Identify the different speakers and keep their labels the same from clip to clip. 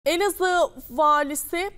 Speaker 1: Elazığ valisi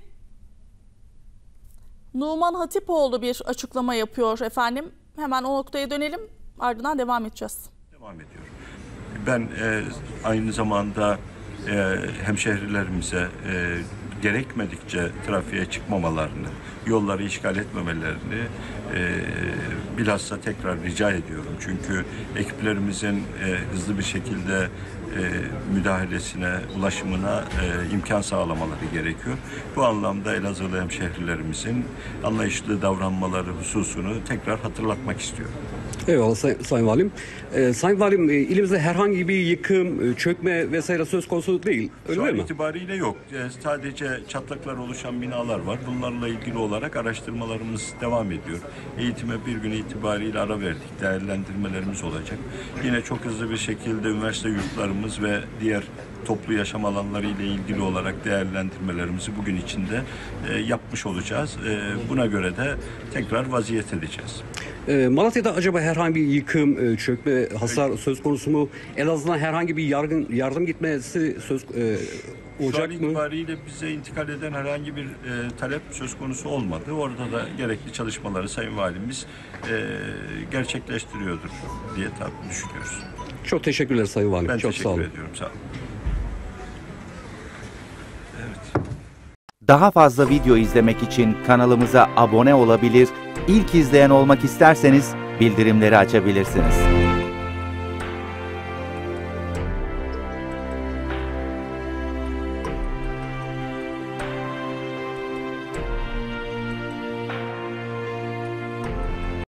Speaker 1: Numan Hatipoğlu bir açıklama yapıyor efendim. Hemen o noktaya dönelim, ardından devam edeceğiz.
Speaker 2: Devam ediyor. Ben aynı zamanda hemşehrilerimize gerekmedikçe trafiğe çıkmamalarını, yolları işgal etmemelerini bilhassa tekrar rica ediyorum. Çünkü ekiplerimizin hızlı bir şekilde müdahalesine, ulaşımına imkan sağlamaları gerekiyor. Bu anlamda Elazığlı hemşehrilerimizin anlayışlı davranmaları hususunu tekrar hatırlatmak istiyorum.
Speaker 3: Eyvallah Sayın Valim. Sayın Valim, ilimizde herhangi bir yıkım, çökme vesaire söz konusu değil. Öyle
Speaker 2: Şu an
Speaker 3: mi?
Speaker 2: itibariyle yok. Sadece çatlaklar oluşan binalar var. Bunlarla ilgili olarak araştırmalarımız devam ediyor. Eğitime bir gün itibariyle ara verdik. Değerlendirmelerimiz olacak. Yine çok hızlı bir şekilde üniversite yurtlarımız ve diğer toplu yaşam alanları ile ilgili olarak değerlendirmelerimizi bugün içinde yapmış olacağız. Buna göre de tekrar vaziyet edeceğiz.
Speaker 3: Malatya'da acaba herhangi bir yıkım, çökme, hasar söz konusu mu? Elazığ'dan herhangi bir yardım gitmesi olacak
Speaker 2: Şu an
Speaker 3: mı?
Speaker 2: itibariyle bize intikal eden herhangi bir talep söz konusu olmadı. Orada da gerekli çalışmaları Sayın Valimiz gerçekleştiriyordur diye düşünüyoruz.
Speaker 3: Çok teşekkürler Sayın Valim.
Speaker 2: Ben
Speaker 3: çok sağ olun.
Speaker 2: teşekkür ediyorum. Sağ olun. Evet.
Speaker 4: Daha fazla video izlemek için kanalımıza abone olabilir, ilk izleyen olmak isterseniz bildirimleri açabilirsiniz.